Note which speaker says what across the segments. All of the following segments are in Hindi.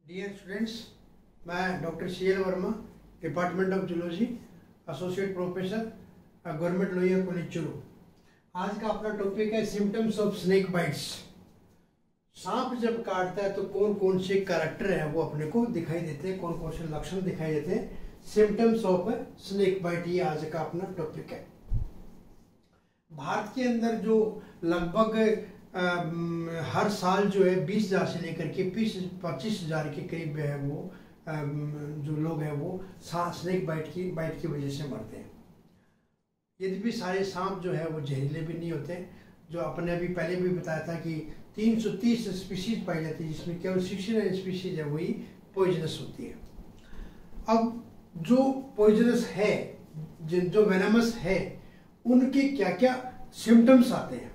Speaker 1: डियर स्टूडेंट्स, मैं doctor CL Verma, department of zoology, associate professor, government Lohia college Churu. आज का अपना टॉपिक है सिम्टम्स ऑफ स्नेक बाइट्स। सांप जब काटता है तो कौन कौन से कैरेक्टर है वो अपने को दिखाई देते हैं, कौन कौन से लक्षण दिखाई देते हैं। सिम्टम्स ऑफ स्नेक बाइट, ये आज का अपना टॉपिक है। भारत के अंदर जो लगभग हर साल जो है 20,000 से लेकर के 25,000 के करीब है वो जो लोग हैं वो स्नेक बाइट की वजह से मरते हैं। यद्यपि सारे सांप जो है वो जहरीले भी नहीं होते। जो अपने अभी पहले भी बताया था कि 330 स्पीशीज पाई जाती है, जिसमें केवल 69 स्पीशीज है वही पॉइजनस होती है। अब जो पॉइजनस है, जो वेनमस है, उनके क्या क्या सिम्टम्स आते हैं।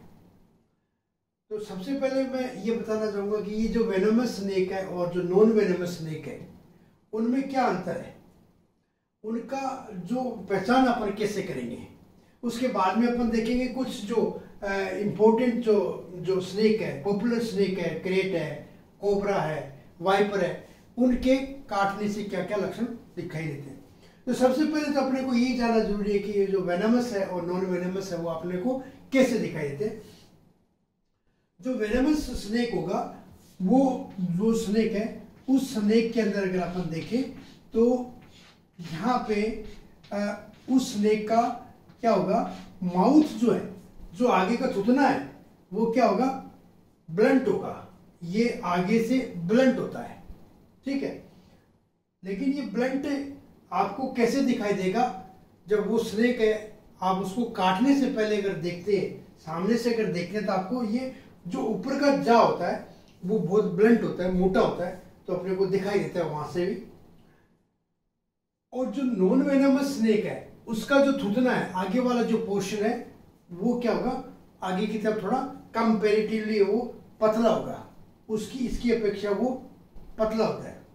Speaker 1: तो सबसे पहले मैं ये बताना चाहूँगा कि ये जो वेनमस स्नेक है और जो नॉन वेनमस स्नेक है उनमें क्या अंतर है, उनका जो पहचान अपन कैसे करेंगे। उसके बाद में अपन देखेंगे कुछ जो इम्पोर्टेंट जो स्नेक है, पॉपुलर स्नेक है, क्रेट है, कोबरा है, वाइपर है, उनके काटने से क्या क्या लक्षण दिखाई देते हैं। तो सबसे पहले तो अपने को यही जानना जरूरी है कि ये जो वेनमस है और नॉन वेनमस है वो अपने को कैसे दिखाई देते हैं। जो वेनमस स्नेक होगा, वो जो स्नेक है उस स्नेक के अंदर अगर अपन देखें तो यहाँ पे उस स्नेक का क्या होगा, माउथ जो है, जो आगे का थूथना है वो क्या होगा, ब्लंट होगा। ये आगे से ब्लंट होता है, ठीक है। लेकिन ये ब्लंट आपको कैसे दिखाई देगा, जब वो स्नेक है आप उसको काटने से पहले अगर देखते हैं, सामने से अगर देखते हैं तो आपको ये जो ऊपर का जा होता है वो बहुत ब्लंट होता है, मोटा होता है, तो अपने को दिखाई देता है वहां से भी। और जो नॉन वेनमस स्नेक है उसका जो थूथना है, आगे वाला जो पोर्शन है वो क्या होगा, आगे की तरफ थोड़ा कंपेरेटिवली वो पतला होगा, इसकी अपेक्षा वो पतला होता है।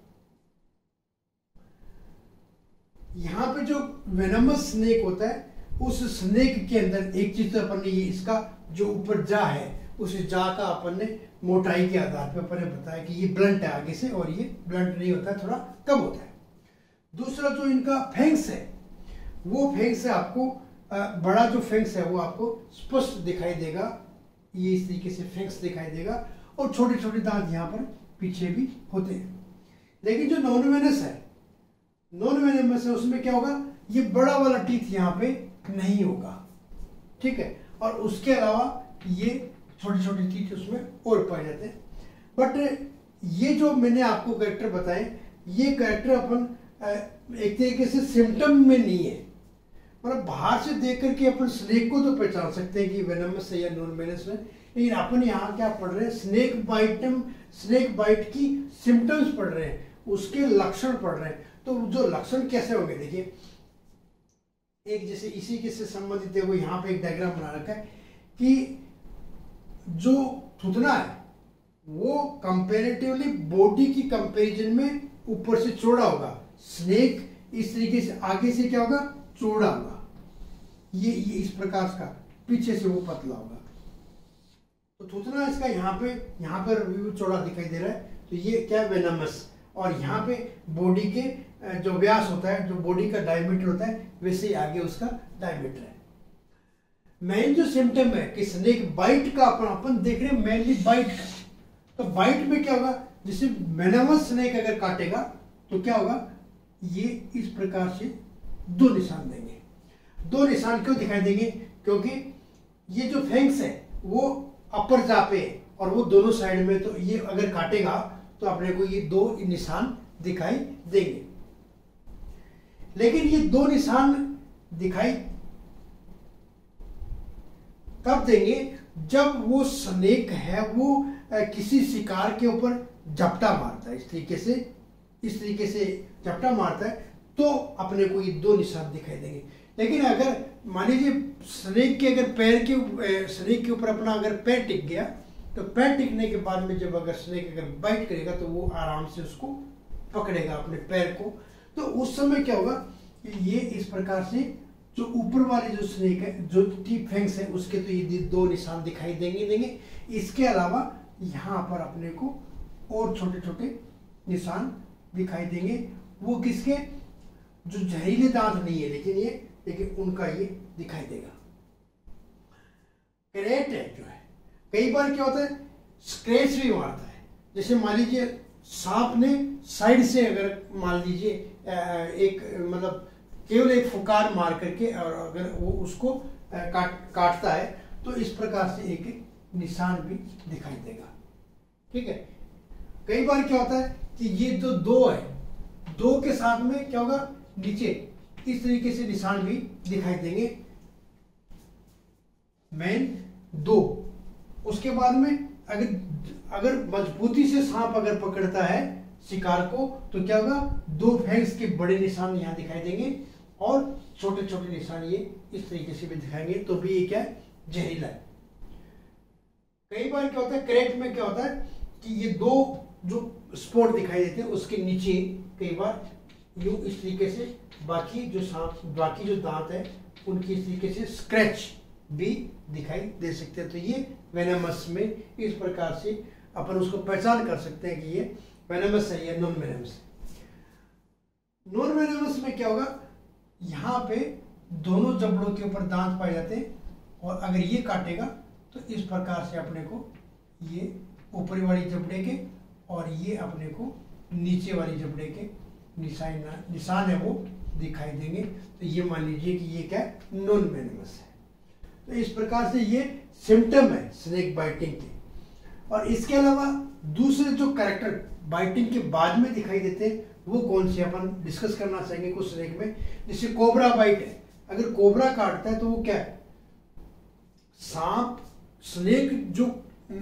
Speaker 1: यहां पे जो वेनमस स्नेक होता है उस स्नेक के अंदर एक चीज तो अपन ने ये इसका जो ऊपर जा है उस जा का अपन ने मोटाई के आधार पर अपन ने बताया कि ये ब्लंट है आगे से, और ये ब्लंट नहीं होता है, थोड़ा कम होता है। दूसरा जो इनका फेंग्स है, वो फेंग्स है आपको बड़ा जो फेंग्स है वो आपको स्पष्ट दिखाई देगा, ये इस तरीके से फेंग्स दिखाई देगा, और छोटे छोटे दांत यहाँ पर पीछे भी होते हैं। लेकिन जो नॉन वेनस है, नॉन वेनमस है, उसमें क्या होगा, ये बड़ा वाला टीथ यहाँ पे नहीं होगा, ठीक है। और उसके अलावा ये छोटे छोटे टीथ उसमें और पाए जाते हैं। बट ये जो मैंने आपको कैरेक्टर बताए, ये कैरेक्टर अपन एक तरीके से सिम्टम में नहीं है। मतलब बाहर से देख करके अपन स्नेक को तो पहचान सकते हैं कि वेनमस है या नॉन वेनमस है, लेकिन अपन यहाँ क्या पढ़ रहे हैं, स्नेक बाइट की सिम्टम्स पढ़ रहे हैं, उसके लक्षण पढ़ रहे हैं। तो जो लक्षण कैसे होंगे, देखिए एक जैसे इसी के से संबंधित है वो यहाँ पे एक डायग्राम बना रखा है कि जो थूथना है वो कंपैरेटिवली बॉडी की कंपैरिजन में ऊपर से चौड़ा होगा। स्नेक इस तरीके से आगे से क्या होगा, चौड़ा होगा, ये इस प्रकार का, पीछे से वो पतला होगा। तो थूथना इसका यहाँ पर भी चौड़ा दिखाई दे रहा है, तो ये क्या है, वेनमस। और यहाँ पे बॉडी के जो व्यास होता है, जो बॉडी का डायमीटर होता है, वैसे ही आगे उसका डायमीटर है। मेन जो सिम्टम है कि स्नेक बाइट का अपन देख रहे हैं, मेनली बाइट का। तो बाइट में क्या होगा, जैसे वेनमस स्नेक अगर काटेगा तो क्या होगा, ये इस प्रकार से दो निशान देंगे। दो निशान क्यों दिखाई देंगे, क्योंकि ये जो फेंग्स है वो अपर जा पे है और वो दोनों साइड में, तो ये अगर काटेगा तो अपने को ये दो निशान दिखाई देंगे। लेकिन ये दो निशान दिखाई कब देंगे, जब वो स्नेक है वो किसी शिकार के ऊपर झपटा मारता है, इस तरीके से झपटा मारता है, तो अपने को ये दो निशान दिखाई देंगे। लेकिन अगर मान लीजिए स्नेक के अगर स्नेक के ऊपर अपना अगर पैर टिक गया, तो पैर टिकने के बाद में जब अगर स्नेक अगर बाइट करेगा तो वो आराम से उसको पकड़ेगा अपने पैर को। तो उस समय क्या होगा, ये इस प्रकार से जो ऊपर वाले जो स्नेक है, जो टीप फेंग्स है, उसके तो ये दो निशान दिखाई देंगे। इसके अलावा यहाँ पर अपने को और छोटे छोटे निशान दिखाई देंगे। वो किसके, जो जहरीले दांत नहीं है लेकिन उनका ये दिखाई देगा। करेट है जो है, कई बार क्या होता है स्क्रैच भी मारता है। जैसे मान लीजिए सांप ने साइड से अगर मान लीजिए एक मतलब केवल एक फुकार मार करके और अगर वो उसको काटता है तो इस प्रकार से एक निशान भी दिखाई देगा। ठीक है। कई बार क्या होता है कि ये जो दो है, दो के साथ में क्या होगा नीचे इस तरीके से निशान भी दिखाई देंगे। मेन दो, उसके बाद में अगर मजबूती से सांप अगर पकड़ता है शिकार को तो क्या होगा, दो फैंक्स के बड़े निशान यहाँ दिखाई देंगे और छोटे छोटे निशान ये इस तरीके से भी दिखाएंगे, तो भी ये क्या है, जहरीला है। कई बार क्या होता है करेट में क्या होता है कि ये दो जो स्पॉट दिखाई देते हैं उसके नीचे कई बार यूं इस तरीके से बाकी जो दांत है उनकी इस तरीके से स्क्रैच भी दिखाई दे सकते हैं। तो ये वेनमस में इस प्रकार से अपन उसको पहचान कर सकते हैं कि ये वेनमस है या नॉन वेनमस है। नॉन वेनमस में क्या होगा, यहाँ पे दोनों जबड़ों के ऊपर दांत पाए जाते हैं और अगर ये काटेगा तो इस प्रकार से अपने को ये ऊपरी वाली जबड़े के और ये अपने को नीचे वाली जबड़े के निशान है वो दिखाई देंगे। तो ये मान लीजिए कि ये क्या है, नॉन वेनमस है। तो इस प्रकार से ये सिम्टम है स्नेक बाइटिंग के। और इसके अलावा दूसरे जो कैरेक्टर बाइटिंग के बाद में दिखाई देते हैं वो कौन से अपन डिस्कस करना चाहेंगे कुछ स्नेक में। जैसे कोबरा बाइट है, अगर कोबरा काटता है तो वो क्या है, सांप स्नेक जो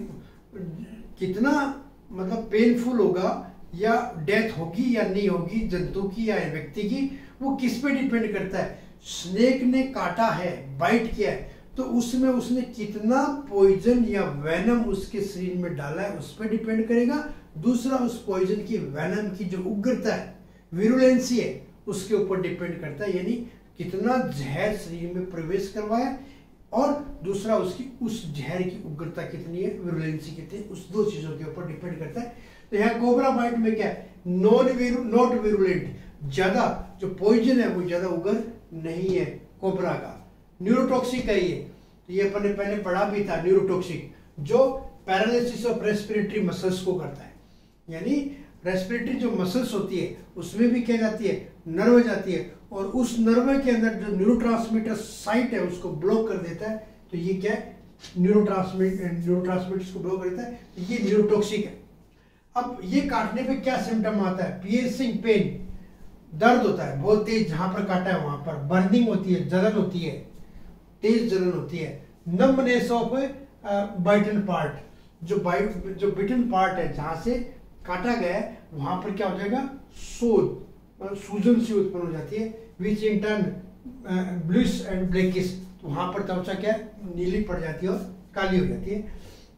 Speaker 1: कितना मतलब पेनफुल होगा या डेथ होगी या नहीं होगी जंतु की या व्यक्ति की, वो किस पे डिपेंड करता है। स्नेक ने काटा है, बाइट किया है, तो उसमें उसने कितना पॉइजन या वेनम उसके शरीर में डाला है उस पर डिपेंड करेगा। दूसरा उस पॉइजन की वेनम की जो उग्रता है, विरुलेंसी है, उसके ऊपर डिपेंड करता है, यानी कितना जहर शरीर में प्रवेश करवाया और दूसरा उसकी उस जहर की उग्रता कितनी है, विरुलेंसी कितनी है, उस दो चीजों के ऊपर डिपेंड करता है। तो यहाँ कोबरा बाइट में क्या है, नॉट विरुलेंट, ज्यादा जो पॉइजन है वो ज्यादा उग्र नहीं है कोबरा का। न्यूरोटॉक्सिक है ये, तो ये अपन ने पहले पढ़ा भी था, न्यूरोटॉक्सिक जो पैरालिसिस ऑफ रेस्पिरेटरी मसल्स को करता है, यानी रेस्पिरेटरी जो मसल्स होती है उसमें भी क्या जाती है, नर्व जाती है और उस नर्व के अंदर जो न्यूरोट्रांसमीटर साइट है उसको ब्लॉक कर देता है। तो ये क्या है, न्यूरोट्रांसमीटर्स को ब्लॉक कर देता है, तो ये न्यूरोटॉक्सिक है। अब ये काटने पे क्या सिम्टम आता है, पियर्सिंग पेन, दर्द होता है बहुत तेज, जहां पर काटा है वहां पर बर्निंग होती है, जलन होती है, तेज जलन होती है। नंबनेस ऑफ बाइटन पार्ट, जो बिटन पार्ट है जहां से काटा गया है वहां पर क्या हो जाएगा, सूजन सी उत्पन्न हो जाती है, which in turn bluish and blackish, तो वहां पर त्वचा क्या नीली पड़ जाती है और काली हो जाती है।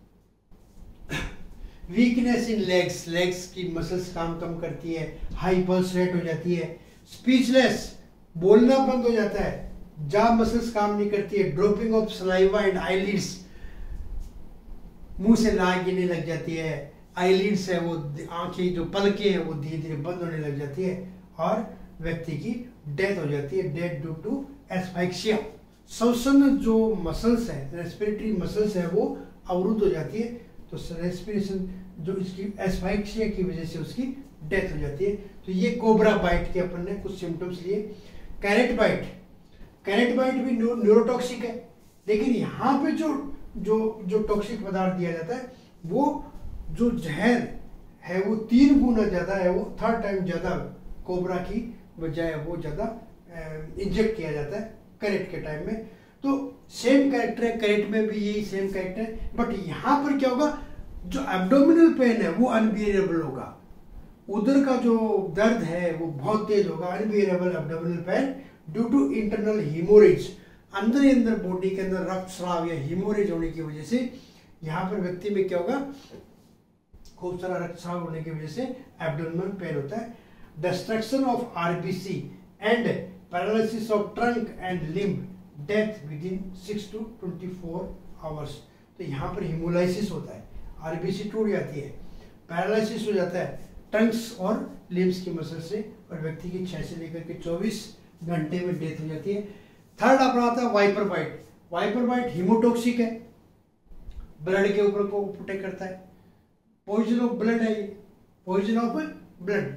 Speaker 1: वीकनेस इन लेग्स की मसल्स काम कम करती है, हाई पल्स रेट हो जाती है, स्पीचलेस, बोलना बंद हो जाता है, जॉ मसल्स काम नहीं करती है, dropping of saliva and eyelids, मुंह से लार गिरने लग जाती है, आईलिड्स है वो आंखें जो पलकें हैं वो धीरे धीरे बंद होने लग जाती है और व्यक्ति की डेथ हो जाती है, डेथ ड्यू टू एस्फाइक्सिया। श्वसन जो मसल्स है, रेस्पिरेटरी मसल्स है वो अवरुद्ध हो जाती है, तो रेस्पिरेशन जो इसकी एस्फाइक्सिया की वजह से उसकी डेथ हो जाती है। तो ये कोबरा बाइट के अपन ने कुछ सिम्टम्स लिए। कैरेट बाइट भी न्यूरोटॉक्सिक है, लेकिन यहाँ पे जो टॉक्सिक पदार्थ दिया जाता है वो जो जहर है वो 3 गुना ज्यादा है, वो 3rd टाइम ज्यादा कोबरा की बजाय वो ज्यादा इंजेक्ट किया जाता है कैरेट के टाइम में। तो सेम कैरेक्टर है, कैरेट में भी यही सेम कैरेक्टर है, बट यहाँ पर क्या होगा, जो एब्डोमिनल पेन है वो अनबियरेबल होगा, उदर का जो दर्द है वो बहुत तेज होगा, unbearable abdominal pain due to internal haemorrhage, अंदर ही अंदर बॉडी के अंदर रक्तस्राव या हीमोरेज होने की वजह से यहाँ पर व्यक्ति में क्या होगा, खूब सारा रक्तस्राव होने की वजह से एब्डोमिनल पेन होता है। Destruction of RBC and paralysis of trunk and limb, death within 6 to 24 hours. तो यहाँ पर हीमोलाइसिस होता है, आरबीसी टूट जाती है, पैरालिसिस हो जाता है, टंग्स और लिम्स की मसल से, और व्यक्ति की 6 से लेकर के 24 घंटे में डेथ हो जाती है। थर्ड अपना आता है viper bite. Viper bite haemotoxic है, ब्लड के ऊपर को प्रोटेक्ट करता है, पॉइजन ऑफ ब्लड है ये, poison of blood.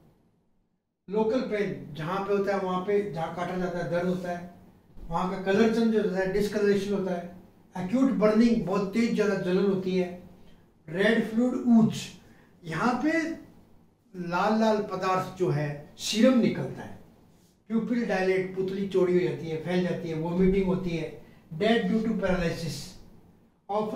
Speaker 1: Local pain जहाँ पे होता है, वहाँ पे जहाँ काटा जाता है दर्द होता है, वहाँ का कलर चेंज होता है, डिस्कलरेशन होता है। एक्यूट बर्निंग, बहुत तेज ज़्यादा जलन होती है। रेड फ्लूइड ऊज, यहाँ पे लाल लाल पदार्थ जो है सीरम निकलता है। प्यूपिल डायलेट, पुतली चौड़ी हो जाती है, फैल जाती है, वोमिटिंग होती है। Death due to paralysis of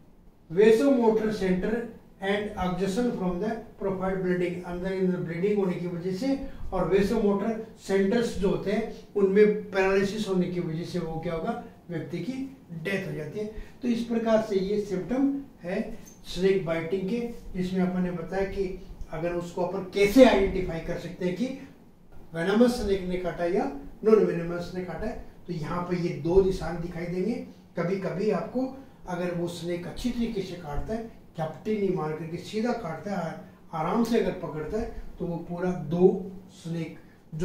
Speaker 1: vasomotor centre and exhaustion from the profuse bleeding, अंदर ब्लीडिंग होने की वजह से और वेसोमोटर सेंटर्स जो होते हैं उनमें पैरालिसिस होने की वजह से वो क्या होगा, व्यक्ति की डेथ हो जाती है। तो इस प्रकार से ये सिम्टम है स्नेक बाइटिंग के, जिसमें अपन ने बताया कि अगर उसको अपन कैसे आइडेंटिफाई कर सकते हैं कि वेनमस स्नेक ने काटा या नॉन वेनमस ने काटा है। तो यहाँ पे ये 2 निशान दिखाई देंगे। कभी कभी आपको अगर वो स्नेक अच्छी तरीके से काटता है, झपटी नहीं मार करके सीधा काटता है, आराम से अगर पकड़ता है, तो वो पूरा 2 स्नेक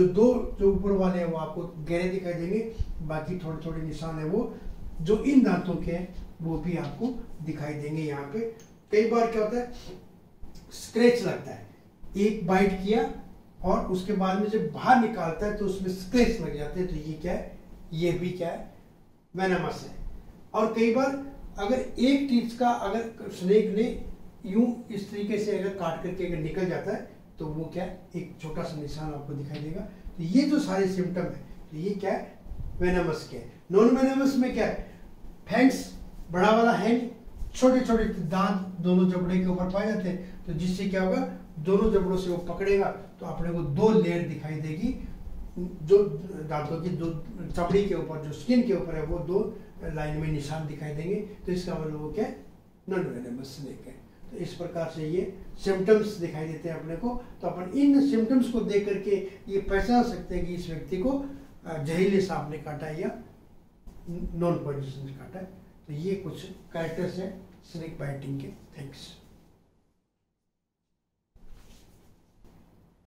Speaker 1: जो ऊपर वाले हैं वो आपको गहरे दिखाई देंगे, बाकी थोड़े थोड़े निशान है वो जो इन दांतों के हैं वो भी आपको दिखाई देंगे। यहाँ पे कई बार क्या होता है, स्क्रैच लगता है, एक बाइट किया और उसके बाद में जब बाहर निकालता है तो उसमें स्क्रैच लग जाते हैं, तो ये क्या है, ये भी क्या है, वेनमस है। और कई बार अगर एक टीथ का अगर स्नेक ने यूं इस तरीके से अगर काट करके अगर निकल जाता है तो वो क्या है, एक छोटा सा निशान आपको दिखाई देगा। तो ये जो सारे सिम्टम है, तो ये क्या है, वेनमस के। नॉन वेनमस में क्या है, फैंग्स, बड़ा वाला हैंग, छोटे छोटे दांत दोनों जबड़े के ऊपर पाए जाते हैं, तो जिससे क्या होगा, दोनों जबड़ों से वो पकड़ेगा तो अपने को 2 लेयर दिखाई देगी, जो दांतों की 2 चमड़ी के ऊपर, जो स्किन के ऊपर है, वो 2 लाइन में निशान दिखाई देंगे। तो इसका मतलब वो क्या है, नॉन वेनमस स्नेक है। तो इस प्रकार से ये सिम्टम्स दिखाई देते हैं अपने को। तो अपन इन सिम्टम्स को देख करके ये पहचान सकते हैं कि इस व्यक्ति को जहरीले सांप ने काटा है या नॉन पॉइजनस ने काटा है। तो ये कुछ कैरेक्टर्स हैं स्नेक बाइटिंग के। थैंक्स।